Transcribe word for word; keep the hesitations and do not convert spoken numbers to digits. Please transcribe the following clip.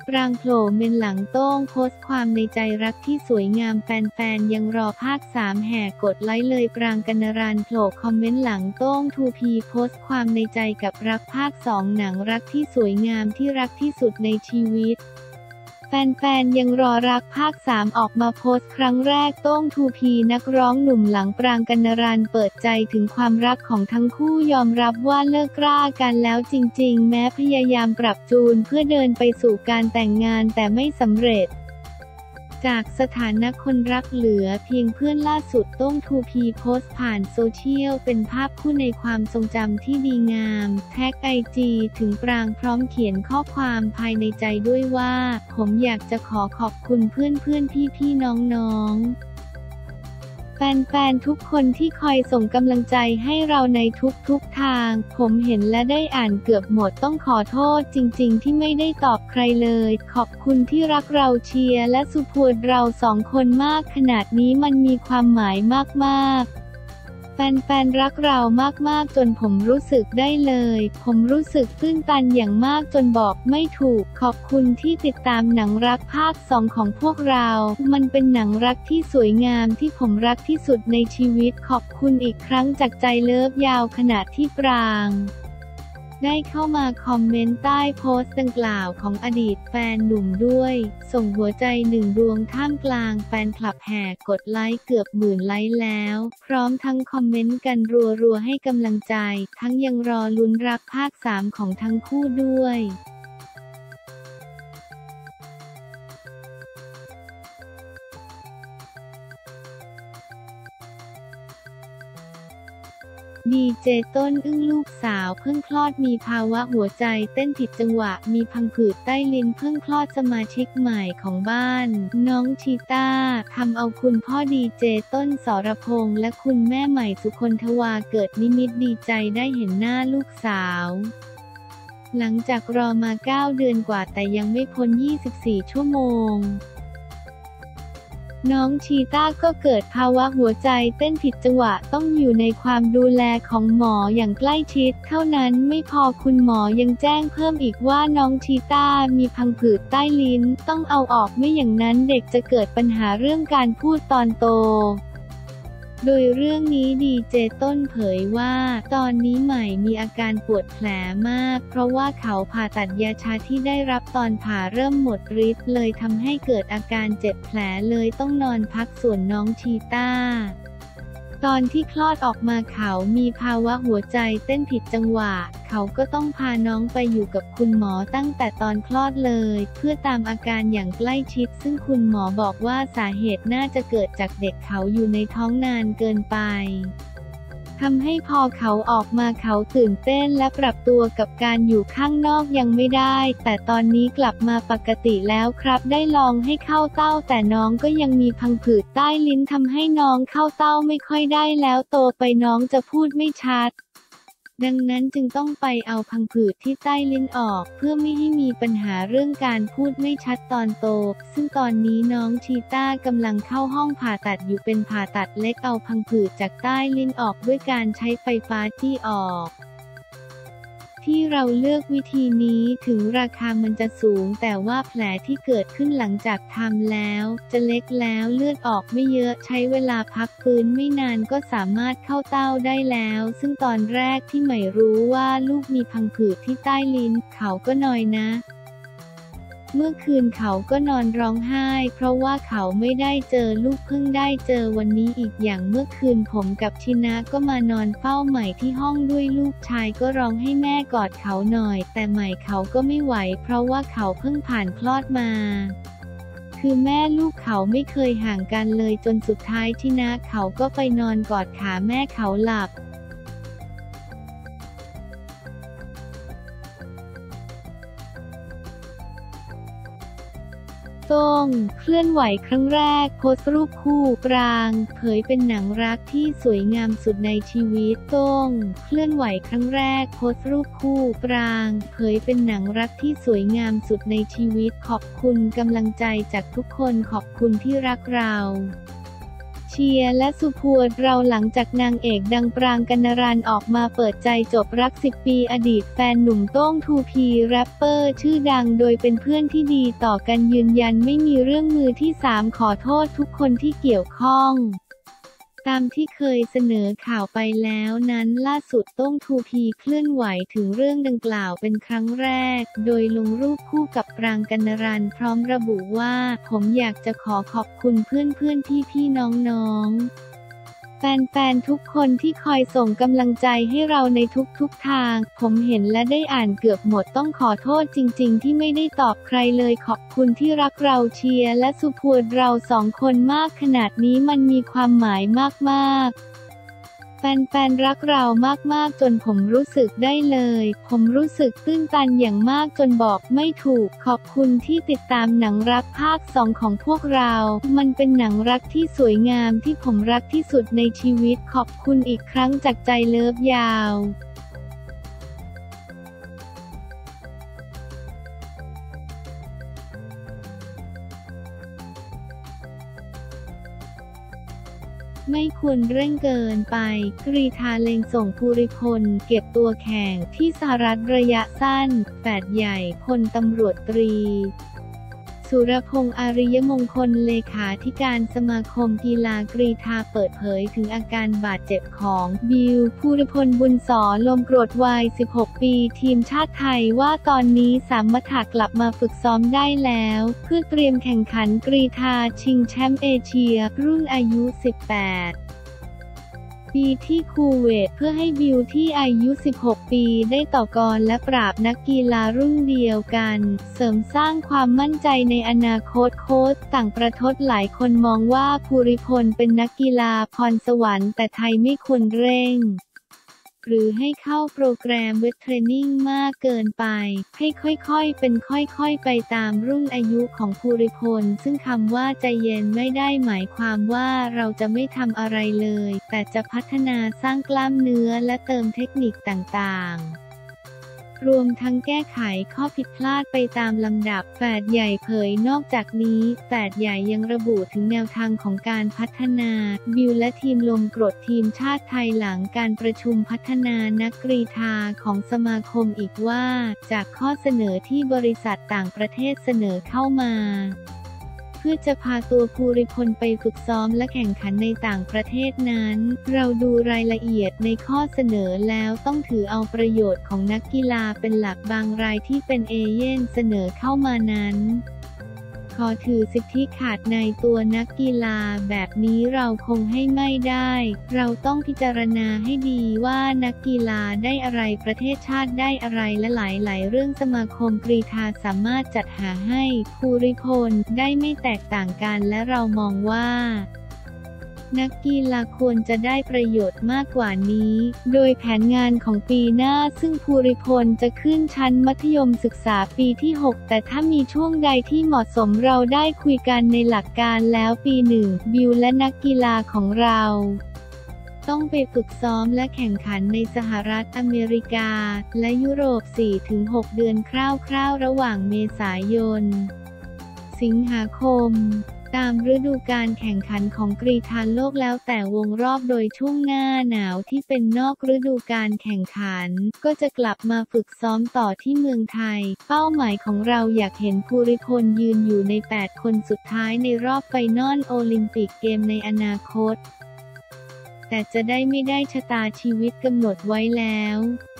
ปรางโผล่เมนหลังโต้งโพสต์ความในใจรักที่สวยงามแฟนๆยังรอภาคสามแห่กดไลค์เลยปรางกัณรันโผล่คอมเมนต์หลังโต้ง ทู พี โพสต์ความในใจกับรักภาคสองหนังรักที่สวยงามที่รักที่สุดในชีวิตแฟนๆยังรอรักภาคสามออกมาโพสต์ครั้งแรกโต้ง ทู พี นักร้องหนุ่มหลังปรางกัณรันเปิดใจถึงความรักของทั้งคู่ยอมรับว่าเลิกรากันแล้วจริงๆแม้พยายามปรับจูนเพื่อเดินไปสู่การแต่งงานแต่ไม่สำเร็จจากสถานะคนรักเหลือเพียงเพื่อนล่าสุดโต้ง ทู พี โพสต์ผ่านโซเชียลเป็นภาพคู่ในความทรงจำที่ดีงามแท็กไอจีถึงปรางพร้อมเขียนข้อความภายในใจด้วยว่าผมอยากจะขอขอบคุณเพื่อนเพื่อนพี่พี่น้องน้องแฟนๆทุกคนที่คอยส่งกำลังใจให้เราในทุกๆทางผมเห็นและได้อ่านเกือบหมดต้องขอโทษจริงๆที่ไม่ได้ตอบใครเลยขอบคุณที่รักเราเชียร์และซุพวร์เราสองคนมากขนาดนี้มันมีความหมายมากๆแฟนๆรักเรามากๆจนผมรู้สึกได้เลยผมรู้สึกตื้นตันอย่างมากจนบอกไม่ถูกขอบคุณที่ติดตามหนังรักภาคสองของพวกเรามันเป็นหนังรักที่สวยงามที่ผมรักที่สุดในชีวิตขอบคุณอีกครั้งจากใจเลิฟยาวขณะที่ปรางได้เข้ามาคอมเมนต์ใต้โพสต์ดังกล่าวของอดีตแฟนหนุ่มด้วยส่งหัวใจหนึ่งดวงท่ามกลางแฟนคลับแห่กดไลค์เกือบหมื่นไลค์แล้วพร้อมทั้งคอมเมนต์กันรัวๆให้กำลังใจทั้งยังรอลุ้นรักภาคสามของทั้งคู่ด้วยดีเจต้นอึ้งลูกสาวเพิ่งคลอดมีภาวะหัวใจเต้นผิดจังหวะมีพังผืดใต้ลิ้นเพิ่งคลอดสมาชิกใหม่ของบ้านน้องชีต้าทำเอาคุณพ่อดีเจต้นสรพงษ์และคุณแม่ใหม่สุคนทวาเกิดนิมิตดีใจได้เห็นหน้าลูกสาวหลังจากรอมาเก้าเดือนกว่าแต่ยังไม่พ้นยี่สิบสี่ชั่วโมงน้องชีต้าก็เกิดภาวะหัวใจเต้นผิดจังหวะต้องอยู่ในความดูแลของหมออย่างใกล้ชิดเท่านั้นไม่พอคุณหมอยังแจ้งเพิ่มอีกว่าน้องชีต้ามีพังผืดใต้ลิ้นต้องเอาออกไม่อย่างนั้นเด็กจะเกิดปัญหาเรื่องการพูดตอนโตโดยเรื่องนี้ดีเจต้นเผยว่าตอนนี้ใหม่มีอาการปวดแผลมากเพราะว่าเขาผ่าตัดยาชาที่ได้รับตอนผ่าเริ่มหมดฤทธิ์เลยทำให้เกิดอาการเจ็บแผลเลยต้องนอนพักส่วนน้องชีต้าตอนที่คลอดออกมาเขามีภาวะหัวใจเต้นผิดจังหวะเขาก็ต้องพาน้องไปอยู่กับคุณหมอตั้งแต่ตอนคลอดเลยเพื่อตามอาการอย่างใกล้ชิดซึ่งคุณหมอบอกว่าสาเหตุน่าจะเกิดจากเด็กเขาอยู่ในท้องนานเกินไปทำให้พอเขาออกมาเขาตื่นเต้นและปรับตัวกับการอยู่ข้างนอกยังไม่ได้แต่ตอนนี้กลับมาปกติแล้วครับได้ลองให้เข้าเต้าแต่น้องก็ยังมีพังผืดใต้ลิ้นทำให้น้องเข้าเต้าไม่ค่อยได้แล้วโตไปน้องจะพูดไม่ชัดดังนั้นจึงต้องไปเอาพังผืดที่ใต้ลิ้นออกเพื่อไม่ให้มีปัญหาเรื่องการพูดไม่ชัดตอนโตซึ่งตอนนี้น้องชีต้ากำลังเข้าห้องผ่าตัดอยู่เป็นผ่าตัดเล็กเอาพังผืดจากใต้ลิ้นออกด้วยการใช้ไฟฟ้าจี้ออกที่เราเลือกวิธีนี้ถึงราคามันจะสูงแต่ว่าแผลที่เกิดขึ้นหลังจากทำแล้วจะเล็กแล้วเลือดออกไม่เยอะใช้เวลาพักฟื้นไม่นานก็สามารถเข้าเต้าได้แล้วซึ่งตอนแรกที่ใหม่รู้ว่าลูกมีพังผืดที่ใต้ลิ้นเขาก็นอยนะเมื่อคืนเขาก็นอนร้องไห้เพราะว่าเขาไม่ได้เจอลูกเพิ่งได้เจอวันนี้อีกอย่างเมื่อคืนผมกับชินะก็มานอนเฝ้าใหม่ที่ห้องด้วยลูกชายก็ร้องให้แม่กอดเขาหน่อยแต่ใหม่เขาก็ไม่ไหวเพราะว่าเขาเพิ่งผ่านคลอดมาคือแม่ลูกเขาไม่เคยห่างกันเลยจนสุดท้ายชินะเขาก็ไปนอนกอดขาแม่เขาหลับ โต้งเคลื่อนไหวครั้งแรกโพสต์รูปคู่ปรางเผยเป็นหนังรักที่สวยงามสุดในชีวิตโต้งเคลื่อนไหวครั้งแรกโพสต์รูปคู่ปรางเผยเป็นหนังรักที่สวยงามสุดในชีวิตขอบคุณกำลังใจจากทุกคนขอบคุณที่รักเราชชียร์และสุพวดเราหลังจากนางเอกดังปรางกนรันออกมาเปิดใจจบรักสิบปีอดีตแฟนหนุ่มโต้ง ทู พี แรปเปอร์ชื่อดังโดยเป็นเพื่อนที่ดีต่อกันยืนยันไม่มีเรื่องมือที่สามขอโทษทุกคนที่เกี่ยวข้องตามที่เคยเสนอข่าวไปแล้วนั้นล่าสุดโต้ง ทู พี เคลื่อนไหวถึงเรื่องดังกล่าวเป็นครั้งแรกโดยลงรูปคู่กับปรางกนรันพร้อมระบุว่าผมอยากจะขอขอบคุณเพื่อนๆพี่ๆน้องๆแฟนๆทุกคนที่คอยส่งกำลังใจให้เราในทุกๆทางผมเห็นและได้อ่านเกือบหมดต้องขอโทษจริงๆที่ไม่ได้ตอบใครเลยขอบคุณที่รักเราเชียร์และสุพวดเราสองคนมากขนาดนี้มันมีความหมายมากๆแฟนๆรักเรามากๆจนผมรู้สึกได้เลยผมรู้สึกตื้นตันอย่างมากจนบอกไม่ถูกขอบคุณที่ติดตามหนังรักภาคสองของพวกเรามันเป็นหนังรักที่สวยงามที่ผมรักที่สุดในชีวิตขอบคุณอีกครั้งจากใจเลิฟยาวไม่ควรเร่งเกินไปกรีฑาเล็งส่งภูริพลเก็บตัวแข่งที่สหรัฐระยะสั้นแฝดใหญ่พลตำรวจตรีสุรพงษ์อาริยมงคลเลขาธิการสมาคมกีฬากรีฑาเปิดเผยถึงอาการบาดเจ็บของบิวภูริพลบุญสอลมกรดวัยสิบหกปีทีมชาติไทยว่าตอนนี้สามารถกลับมาฝึกซ้อมได้แล้วเพื่อเตรียมแข่งขันกรีฑาชิงแชมป์เอเชียรุ่นอายุสิบแปดปีที่คูเวตเพื่อให้บิวที่อายุสิบหกปีได้ต่อกรและปราบนักกีฬารุ่นเดียวกันเสริมสร้างความมั่นใจในอนาคตโค้ชต่างประเทศหลายคนมองว่าภูริพลเป็นนักกีฬาพรสวรรค์แต่ไทยไม่ควรเร่งหรือให้เข้าโปรแกรมเวทเทรนนิ่งมากเกินไปให้ค่อยๆเป็นค่อยๆไปตามรุ่นอายุของภูริพลซึ่งคำว่าใจเย็นไม่ได้หมายความว่าเราจะไม่ทำอะไรเลยแต่จะพัฒนาสร้างกล้ามเนื้อและเติมเทคนิคต่างๆรวมทั้งแก้ไขข้อผิดพลาดไปตามลำดับแฝดใหญ่เผยนอกจากนี้แฝดใหญ่ยังระบุถึงแนวทางของการพัฒนาบิวและทีมลมกรดทีมชาติไทยหลังการประชุมพัฒนานักกรีฑาของสมาคมอีกว่าจากข้อเสนอที่บริษัทต่างประเทศเสนอเข้ามาเพื่อจะพาตัวภูริพลไปฝึกซ้อมและแข่งขันในต่างประเทศนั้นเราดูรายละเอียดในข้อเสนอแล้วต้องถือเอาประโยชน์ของนักกีฬาเป็นหลักบางรายที่เป็นเอเย่นเสนอเข้ามานั้นขอถือสิทธิขาดในตัวนักกีฬาแบบนี้เราคงให้ไม่ได้เราต้องพิจารณาให้ดีว่านักกีฬาได้อะไรประเทศชาติได้อะไรและหลายๆเรื่องสมาคมกรีฑาสามารถจัดหาให้ภูริพลได้ไม่แตกต่างกันและเรามองว่านักกีฬาควรจะได้ประโยชน์มากกว่านี้โดยแผนงานของปีหน้าซึ่งภูริพลจะขึ้นชั้นมัธยมศึกษาปีที่หกแต่ถ้ามีช่วงใดที่เหมาะสมเราได้คุยกันในหลักการแล้วปีหนึ่งบิวและนักกีฬาของเราต้องไปฝึกซ้อมและแข่งขันในสหรัฐอเมริกาและยุโรป สี่ถึงหก เดือนคร่าวๆระหว่างเมษายนสิงหาคมตามฤดูกาลแข่งขันของกรีฑาโลกแล้วแต่วงรอบโดยช่วงหน้าหนาวที่เป็นนอกฤดูกาลแข่งขันก็จะกลับมาฝึกซ้อมต่อที่เมืองไทยเป้าหมายของเราอยากเห็นภูริพลยืนอยู่ในแปดคนสุดท้ายในรอบไฟนอลโอลิมปิกเกมในอนาคตแต่จะได้ไม่ได้ชะตาชีวิตกำหนดไว้แล้ว